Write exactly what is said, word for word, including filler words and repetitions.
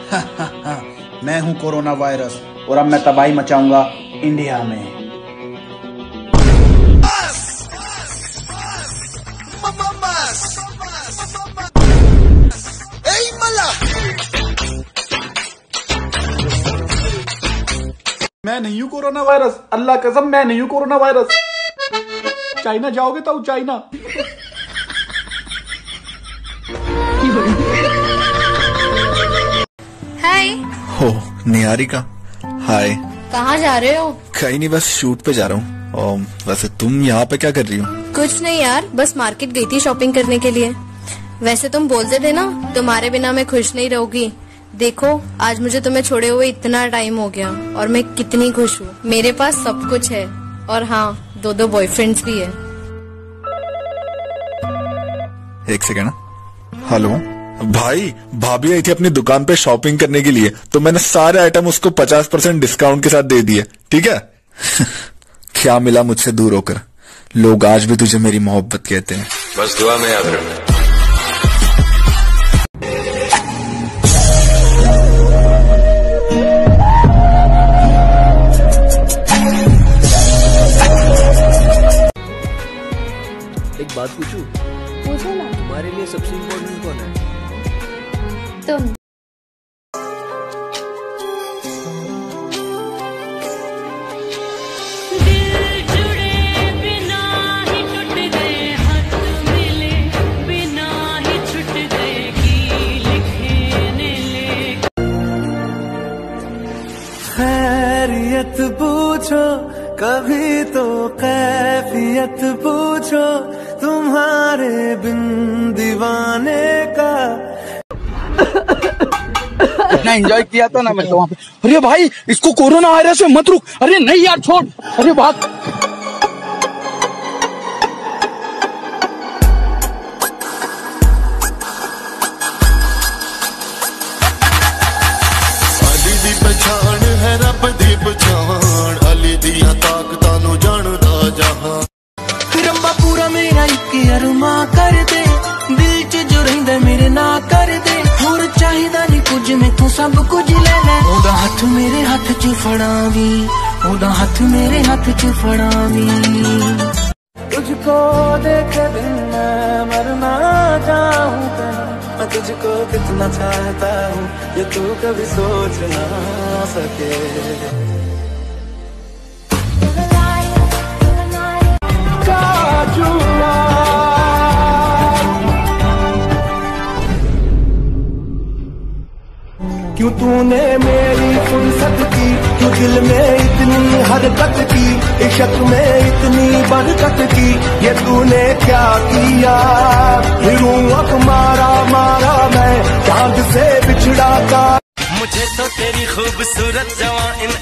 मैं हूं corona virus और अब मैं तबाही मचाऊंगा इंडिया में। मैं नहीं हूं कोरोना वायरस, अल्लाह कसम मैं नहीं हूं कोरोना वायरस। चाइना जाओगे तो चाइना। हाय। हो निहारिका, हाय। कहाँ जा रहे हो? कहीं नहीं, बस शूट पे जा रहा हूँ। और वैसे तुम यहाँ पे क्या कर रही हो? कुछ नहीं यार, बस मार्केट गई थी शॉपिंग करने के लिए। वैसे तुम बोलते थे ना तुम्हारे बिना मैं खुश नहीं रहूंगी। देखो आज मुझे तुम्हें छोड़े हुए इतना टाइम हो गया और मैं कितनी खुश हूँ। मेरे पास सब कुछ है और हाँ, दो दो बॉयफ्रेंड्स भी है। एक सेकेंड। हेलो भाई, भाभी आई थी अपनी दुकान पे शॉपिंग करने के लिए, तो मैंने सारे आइटम उसको पचास परसेंट डिस्काउंट के साथ दे दिए। ठीक है। क्या मिला मुझसे दूर होकर? लोग आज भी तुझे मेरी मोहब्बत कहते हैं। बस दुआ में याद रखना। एक बात पूछूं? पूछो ना। तुम्हारे लिए सबसे इम्पोर्टेंट कौन है? तुम। दिल जुड़े बिना ही टूट गए, हाथ मिले बिना ही छूट गए, की लिखने ले। खैरियत पूछो कभी तो कैफियत पूछो, तुम्हारे बिन दीवाने का। इतना एंजॉय किया था ना मैं तो वहाँ पे। अरे भाई इसको कोरोना वायरस में मत रुक। अरे नहीं यार छोड़, अरे भाग। अली दी पछाण है रब दी पछाण, अली दिया ताकतां नूं जानदा जहां। रब्बा पूरा मेरा एक अरमा कर दे, दिल च जो रहिंदा मेरे ना कर दे। होर चाहिदा नहीं कुछ मैं तू सब कुछ ले ले। ओदा हथ मेरे हाथ च फड़ावी, ओदा हाथ मेरे हाथ च फड़ावी। तुझको देखे दिन मैं मरना चाहूं, मैं तुझको कितना चाहता हूँ ये तू कभी सोच ना सके। क्यों तूने मेरी फुर्सत की, क्यों दिल में इतनी हरकत की, इश्क में इतनी बरकत की, ये तूने क्या किया। फिरूं अब मारा मारा मैं चांद से बिछड़ा का। मुझे तो तेरी खूबसूरत जवां इन